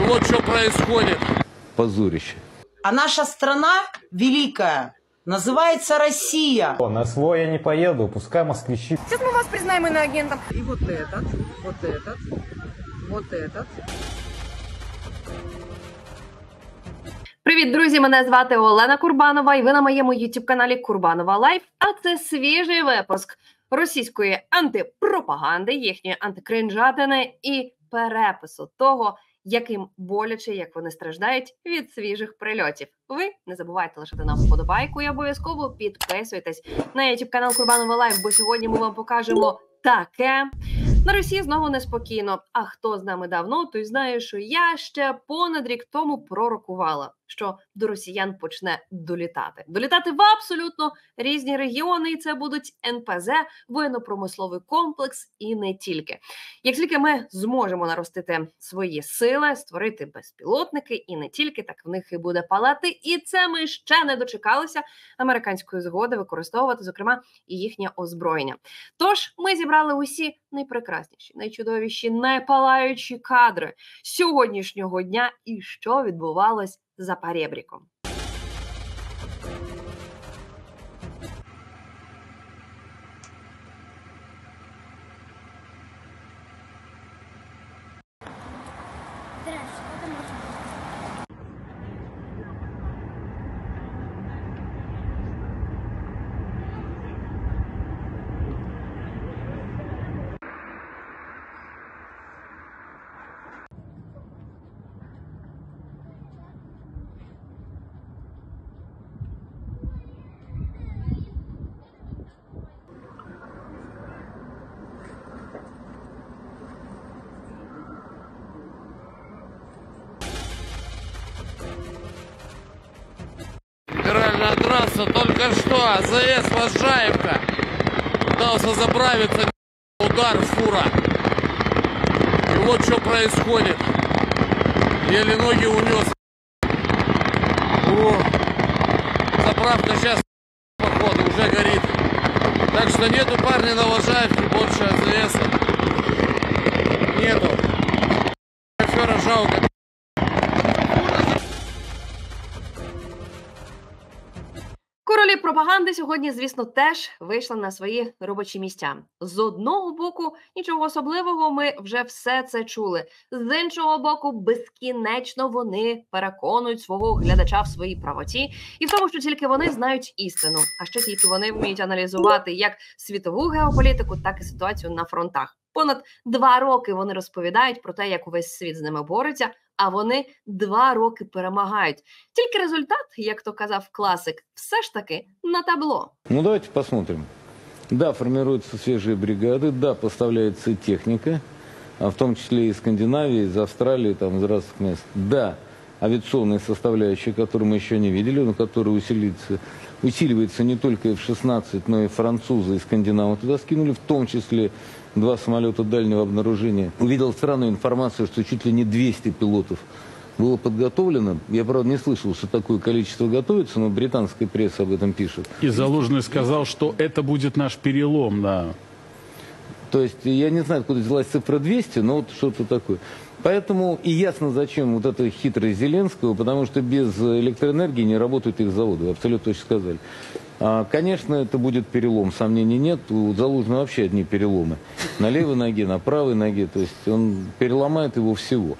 вот что происходит. Позорище. А наша страна великая называется Россия. На свой я не поеду, пускай москвичи. Сейчас мы вас признаем иноагентом. И вот этот, вот этот, вот этот. Привіт, друзі! Мене звати Олена Курбанова, і ви на моєму YouTube-каналі Курбанова Лайф. А це свіжий випуск російської антипропаганди, їхньої антикринжатини і перепису того, яким боляче, як вони страждають від свіжих прильотів. Ви не забувайте лишати нам вподобайку і обов'язково підписуйтесь на YouTube-канал Курбанова Лайф, бо сьогодні ми вам покажемо таке. На Росії знову неспокійно. А хто з нами давно, той знає, що я ще понад рік тому пророкувала, що до росіян почне долітати. Долітати в абсолютно різні регіони, і це будуть НПЗ, воєнно-промисловий комплекс і не тільки. Як тільки ми зможемо наростити свої сили, створити безпілотники і не тільки, так в них і буде палати. І це ми ще не дочекалися американської згоди використовувати, зокрема, і їхнє озброєння. Тож ми зібрали усі найпрекрасніші, найчудовіші, найпалаючі кадри сьогоднішнього дня і що відбувалось за перебріком. Федеральная трасса только что, АЗС Можаевка. Пытался заправиться, удар фура. И вот что происходит. Еле ноги унес. О, заправка сейчас, походу, уже горит. Так что нету, парни, на Можаевке больше АЗС. Нету. Шофера жалко. Королі пропаганди сьогодні, звісно, теж вийшли на свої робочі місця. З одного боку, нічого особливого, ми вже все це чули. З іншого боку, безкінечно вони переконують свого глядача в своїй правоті і в тому, що тільки вони знають істину, а що тільки вони вміють аналізувати як світову геополітику, так і ситуацію на фронтах. Понад 2 роки вони розповідають про те, як увесь світ з ними бореться, а вони 2 роки перемагають. Тільки результат, як то казав класик, все ж таки на табло. Ну, давайте посмотрим. Да, формируются свежие бригады, да, поставляется техника, в том числе из Скандинавии, из Австралии, там, из разных мест. Да, авиационные составляющие, которые мы еще не видели, но которые усиливается не только F-16, но и французы и скандинавы туда скинули, в том числе 2 самолета дальнего обнаружения. Увидел странную информацию, что чуть ли не 200 пилотов было подготовлено. Я, правда, не слышал, что такое количество готовится, но британская пресса об этом пишет. И Залужный сказал, что это будет наш перелом, да. То есть, я не знаю, откуда взялась цифра 200, но вот что-то такое. Поэтому и ясно, зачем вот эта хитрость Зеленского, потому что без электроэнергии не работают их заводы, вы абсолютно точно сказали. Конечно, это будет перелом, сомнений нет. У Залужного вообще одни переломы. На левой ноге, на правой ноге, то есть он переломает его всего.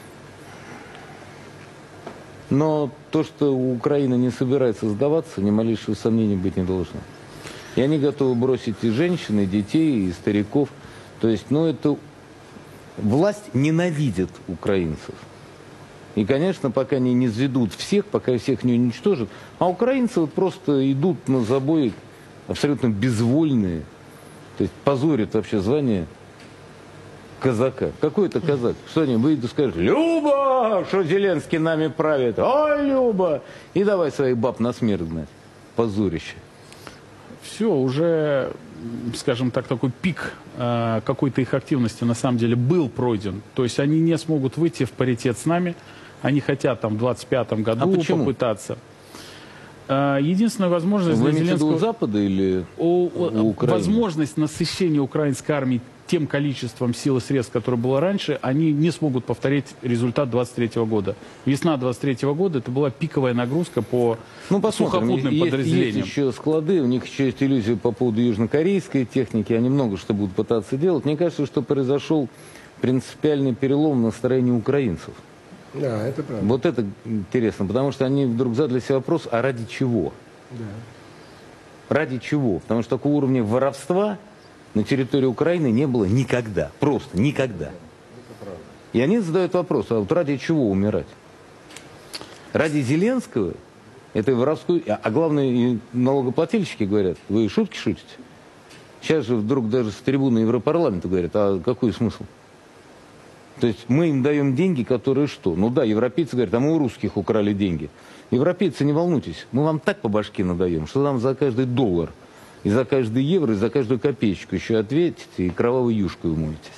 Но то, что Украина не собирается сдаваться, ни малейшего сомнения быть не должно. И они готовы бросить и женщин, и детей, и стариков. То есть, ну, это... Власть ненавидит украинцев. И, конечно, пока они не изведут всех, пока всех не уничтожат, а украинцы вот просто идут на забой абсолютно безвольные. То есть позорят вообще звание казака. Какой это казак? Что они выйдут и скажут: «Люба, что Зеленский нами правит! Ой, Люба!» И давай своих баб на смерть гнать. Позорище. Все, уже, скажем так, такой пик какой-то их активности на самом деле был пройден. То есть они не смогут выйти в паритет с нами. Они хотят там в 2025 году попытаться. Единственная возможность Вы для имеете в виду у Зеленского... Запада или у Украины? Возможность насыщения украинской армии тем количеством сил и средств, которое было раньше, они не смогут повторить результат 23 года. Весна 23 года это была пиковая нагрузка по сухопутным подразделениям. Есть еще склады, у них еще есть иллюзии по поводу южнокорейской техники, они много что будут пытаться делать. Мне кажется, что произошел принципиальный перелом в настроении украинцев. Да, это правда. Вот это интересно, потому что они вдруг задали себе вопрос, а ради чего? Да. Ради чего? Потому что такого уровня воровства на территории Украины не было никогда. Просто никогда. И они задают вопрос, а вот ради чего умирать? Ради Зеленского? Это воровской... А главное, и налогоплательщики говорят, вы шутки шутите? Сейчас же вдруг даже с трибуны Европарламента говорят, а какой смысл? То есть мы им даем деньги, которые что? Ну да, европейцы говорят, а мы у русских украли деньги. Европейцы, не волнуйтесь, мы вам так по башке надаем, что нам за каждый доллар, и за каждый евро, и за каждую копеечку еще ответите, и кровавой юшкой умоетесь.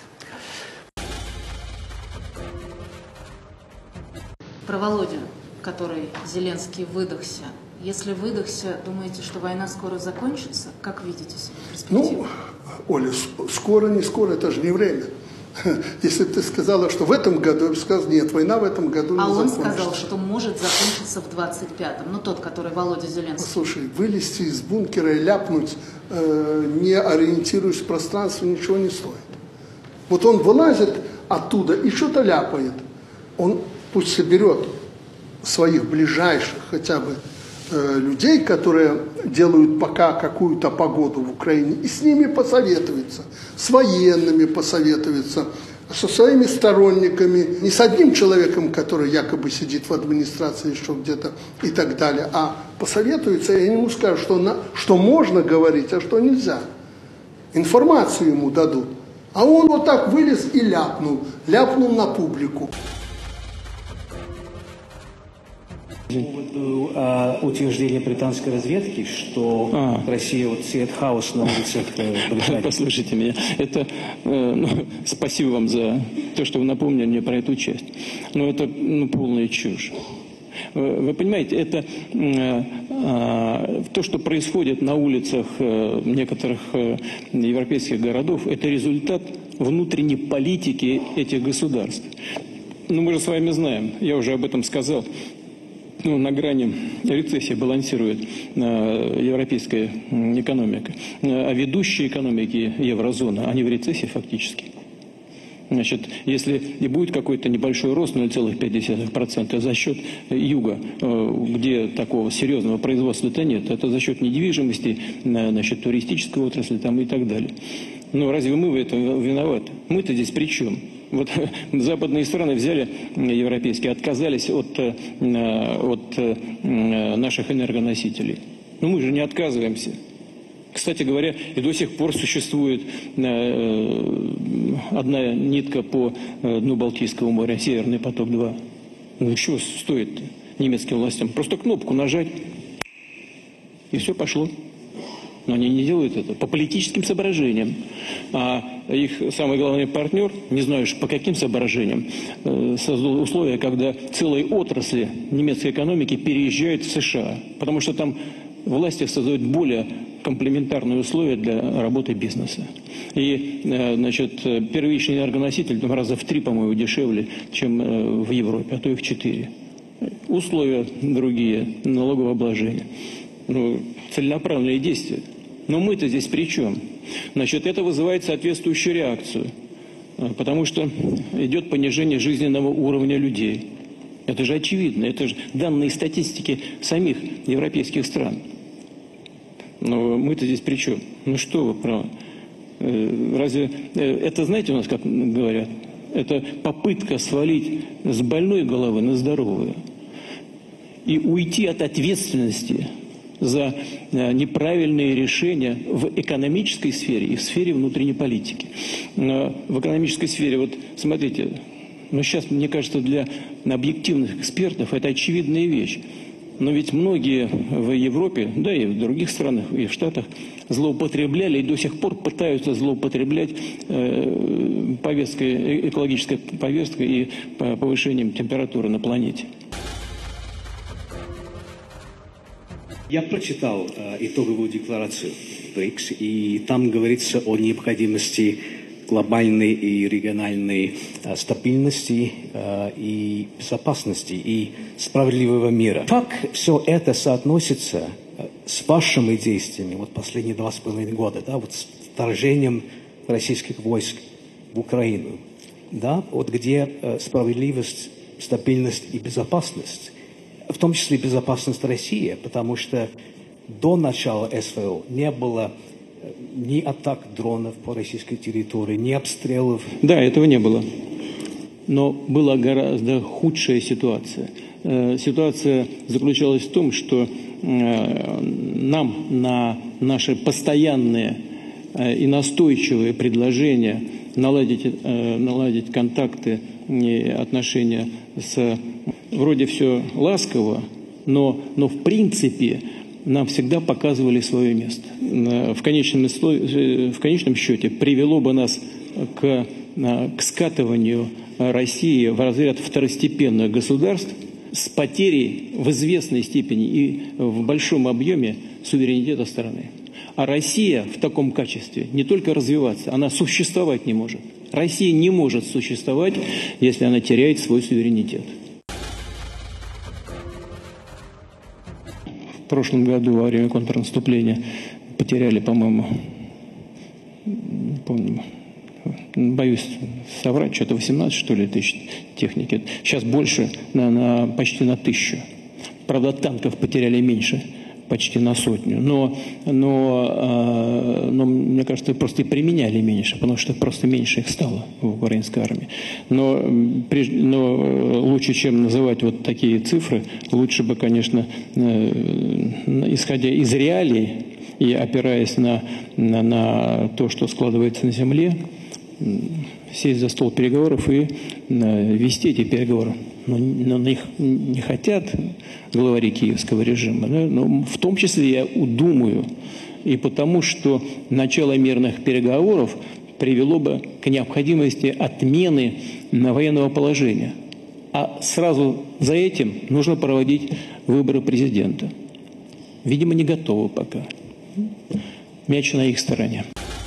Про Володю, который Зеленский выдохся. Если выдохся, думаете, что война скоро закончится? Как видите себе перспективу? Ну, Оля, скоро, не скоро, это же не время. Если бы ты сказала, что в этом году, я бы сказал, нет, война в этом году не закончится. А он сказал, что может закончиться в 25-м. Ну, тот, который Володя Зеленский. Слушай, вылезти из бункера и ляпнуть, не ориентируясь в пространстве, ничего не стоит. Вот он вылазит оттуда и что-то ляпает. Он пусть соберет своих ближайших хотя бы людей, которые делают пока какую-то погоду в Украине, и с ними посоветуется, с военными посоветуется, со своими сторонниками, не с одним человеком, который якобы сидит в администрации еще где-то и так далее, а посоветуется, и они ему скажут, что можно говорить, а что нельзя. Информацию ему дадут. А он вот так вылез и ляпнул на публику. Утверждение британской разведки, что Россия вот сеет хаос на улицах Британии. Послушайте меня, это спасибо вам за то, что вы напомнили мне про эту часть. Но это полная чушь. Вы понимаете, это то, что происходит на улицах некоторых европейских городов, это результат внутренней политики этих государств. Ну, мы же с вами знаем, я уже об этом сказал. На грани рецессии балансирует европейская экономика. А ведущие экономики еврозоны, они в рецессии фактически. Значит, если и будет какой-то небольшой рост 0,5% за счет юга, где такого серьезного производства-то нет, это за счет недвижимости, значит, туристической отрасли там и так далее. Но разве мы в этом виноваты? Мы-то здесь при чем? Вот западные страны взяли, европейские, отказались от наших энергоносителей. Но мы же не отказываемся. Кстати говоря, и до сих пор существует одна нитка по дну Балтийского моря, Северный поток-2. Ну чего стоит немецким властям? Просто кнопку нажать, и все пошло. Но они не делают это по политическим соображениям. А их самый главный партнер, не знаю по каким соображениям, создал условия, когда целые отрасли немецкой экономики переезжают в США. Потому что там власти создают более комплементарные условия для работы бизнеса. И, значит, первичный энергоноситель раза в 3, по-моему, дешевле, чем в Европе, а то и в 4. Условия другие, налоговое обложение. Ну, целенаправленные действия. Но мы-то здесь при чем? Значит, это вызывает соответствующую реакцию, потому что идет понижение жизненного уровня людей. Это же очевидно, это же данные статистики самих европейских стран. Но мы-то здесь при чем? Ну что вы, право? Разве это, знаете, у нас как говорят, это попытка свалить с больной головы на здоровую и уйти от ответственности за неправильные решения в экономической сфере и в сфере внутренней политики. В экономической сфере, вот смотрите, сейчас, мне кажется, для объективных экспертов это очевидная вещь. Но ведь многие в Европе, да и в других странах, и в Штатах злоупотребляли и до сих пор пытаются злоупотреблять повесткой, экологической повесткой и повышением температуры на планете. Я прочитал итоговую декларацию БРИКС, и там говорится о необходимости глобальной и региональной стабильности и безопасности и справедливого мира. Как все это соотносится с вашими действиями вот последние 2,5 года, да, вот с вторжением российских войск в Украину, да, вот где справедливость, стабильность и безопасность, в том числе безопасность России, потому что до начала СВО не было ни атак дронов по российской территории, ни обстрелов. Да, этого не было. Но была гораздо худшая ситуация. Ситуация заключалась в том, что нам на наши постоянные и настойчивые предложения наладить контакты и отношения с... Вроде все ласково, но в принципе нам всегда показывали свое место. В конечном счете привело бы нас к скатыванию России в разряд второстепенных государств с потерей в известной степени и в большом объеме суверенитета страны. А Россия в таком качестве не только развиваться, она существовать не может. Россия не может существовать, если она теряет свой суверенитет. В прошлом году во время контрнаступления потеряли, по-моему, не помню, боюсь соврать, что-то 18, что ли, тысяч техники. Сейчас больше, почти на 1000. Правда, танков потеряли меньше, почти на 100. Но мне кажется, просто и применяли меньше, потому что просто меньше их стало в украинской армии. Но лучше, чем называть вот такие цифры, лучше бы, конечно, исходя из реалий и опираясь на то, что складывается на земле, сесть за стол переговоров и вести эти переговоры. Но их не хотят главари киевского режима. Да? Но в том числе я думаю, и потому что начало мирных переговоров привело бы к необходимости отмены военного положения. А сразу за этим нужно проводить выборы президента. Видимо, не готовы пока. Мяч на их стороне.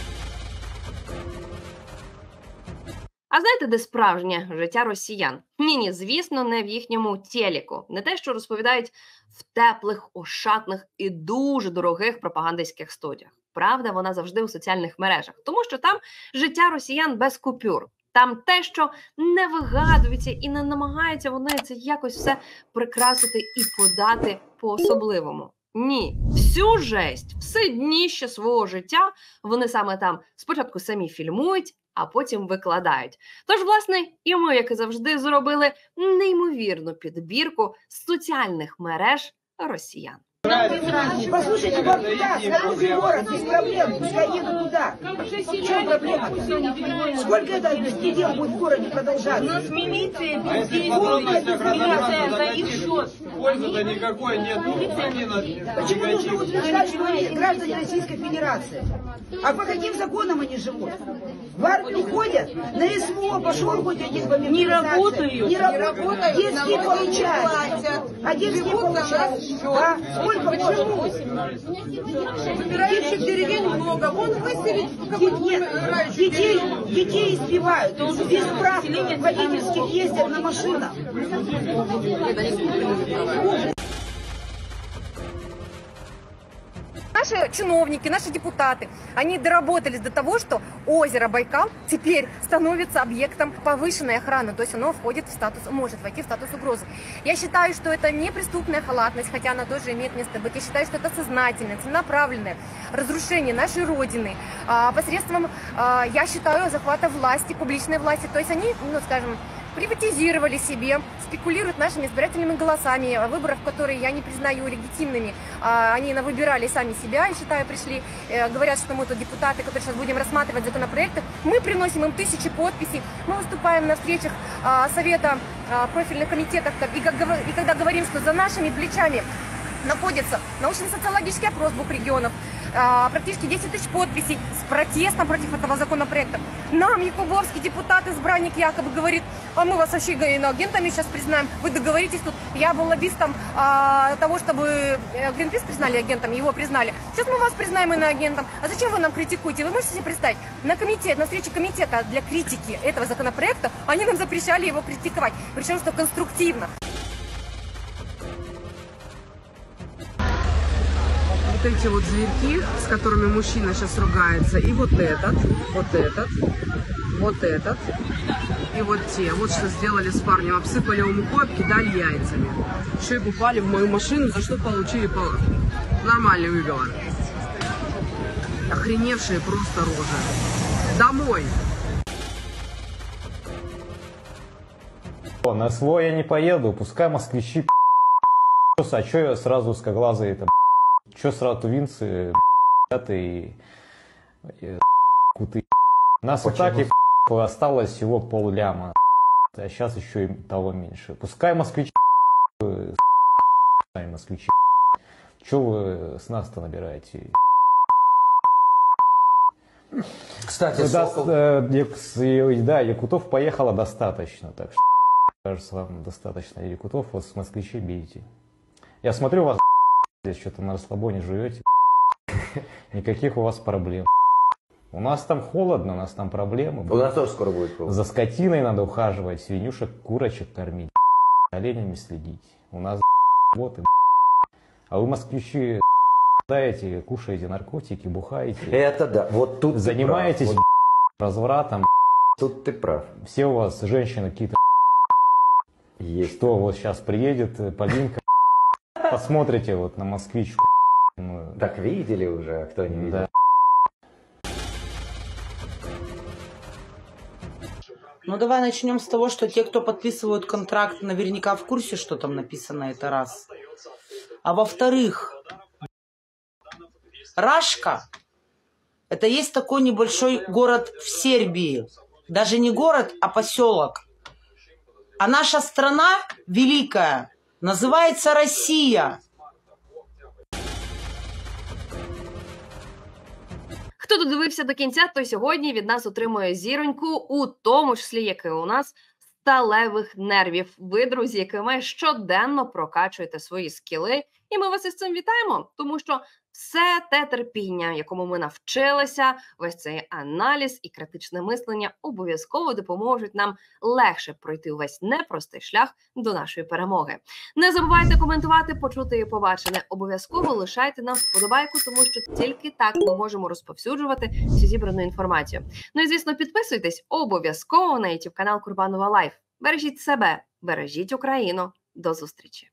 А знаєте, де справжнє життя росіян? Ні, звісно, не в їхньому телеку. Не те, що розповідають в теплих, ошатних і дуже дорогих пропагандистських студіях. Правда, вона завжди у соціальних мережах. Тому що там життя росіян без купюр. Там те, що не вигадується і не намагаються вони це якось все прикрасити і подати по-особливому. Ні, всю жесть, все дніще свого життя вони саме там спочатку самі фільмують, а потім викладають. Тож, власне, і ми, як і завжди, зробили неймовірну підбірку з соціальних мереж росіян. Послушайте, вам туда, снаружи город, без проблем, пускай едут туда. В чем проблема? Сколько это беспредел будет в городе продолжаться? У нас милиция, милиция и все. Пользы-то никакой нет. Почему нужно утверждать, что они граждане Российской Федерации? А по каким законам они живут? В армию ходят, на СВО пошел хоть один по мобилизации. Не работают. Не работают. Детские получают. А детские получают. Да? Сколько можно? Собирающих деревень много. Он выселит. Детей избивают. Без прав водительских ездят на машинах. Наши чиновники, наши депутаты, они доработались до того, что озеро Байкал теперь становится объектом повышенной охраны, то есть оно входит в статус, может войти в статус угрозы. Я считаю, что это не преступная халатность, хотя она тоже имеет место быть. Я считаю, что это сознательное, целенаправленное разрушение нашей Родины посредством, я считаю, захвата власти, публичной власти. То есть они, ну скажем, приватизировали себе, спекулируют нашими избирательными голосами, выборов, которые я не признаю легитимными. Они выбирали сами себя, я считаю, пришли, говорят, что мы тут депутаты, которые сейчас будем рассматривать законопроекты. Мы приносим им 1000 подписей, мы выступаем на встречах Совета профильных комитетов, и когда говорим, что за нашими плечами находится научно-социологический опрос 2 регионов, практически 10 тысяч подписей с протестом против этого законопроекта. Нам якубовский депутат-избранник якобы говорит, а мы вас вообще иноагентами сейчас признаем, вы договоритесь тут. Я был лоббистом того, чтобы Гринпис признали агентом, его признали. Сейчас мы вас признаем иноагентом. А зачем вы нам критикуете? Вы можете себе представить, на встрече комитета для критики этого законопроекта они нам запрещали его критиковать, причем что конструктивно. Вот эти вот зверьки, с которыми мужчина сейчас ругается, и вот этот, и вот те. Вот что сделали с парнем. Обсыпали его мукой, обкидали яйцами. Еще и попали в мою машину, за что получили нормальный выговор. Охреневшие просто рожи. Домой! На СВО я не поеду, пускай москвичи а чё я сразу узкоглазый это чё сразу тувинцы и куты. Нас и так и осталось всего полляма, а сейчас еще и того меньше. Пускай москвичи сами москвичи. Чё вы с нас-то набираете? Кстати, да, якутов поехало достаточно, так что кажется, вам достаточно якутов, вот с москвичей бейте. Я смотрю, вас здесь что-то на расслабоне живете, никаких у вас проблем. У нас там холодно, у нас там проблемы. У нас тоже скоро будет проблема. За скотиной надо ухаживать, свинюшек, курочек кормить, оленями следить. У нас вот и а вы москвичи даете, кушаете наркотики, бухаете. Это да, вот тут занимаетесь ты прав. развратом. Тут ты прав. Все у вас женщины какие-то. Есть. Что вот сейчас приедет Полинка, посмотрите вот на москвичку. Так видели уже, а кто не видел? Да. Ну, давай начнем с того, что те, кто подписывают контракт, наверняка в курсе, что там написано, это раз. А во-вторых, Рашка – это есть такой небольшой город в Сербии. Даже не город, а поселок. А наша страна великая называется Россия. Хто додивився до кінця, той сьогодні від нас отримує зіроньку, у тому числі, як і у нас, сталевих нервів. Ви, друзі, якими щоденно прокачуєте свої скіли. І ми вас із цим вітаємо, тому що все те терпіння, якому ми навчилися, весь цей аналіз і критичне мислення обов'язково допоможуть нам легше пройти увесь непростий шлях до нашої перемоги. Не забувайте коментувати, почути і побачене. Обов'язково лишайте нам вподобайку, тому що тільки так ми можемо розповсюджувати всю зібрану інформацію. Ну і, звісно, підписуйтесь обов'язково на YouTube канал Курбанова Лайф. Бережіть себе, бережіть Україну. До зустрічі!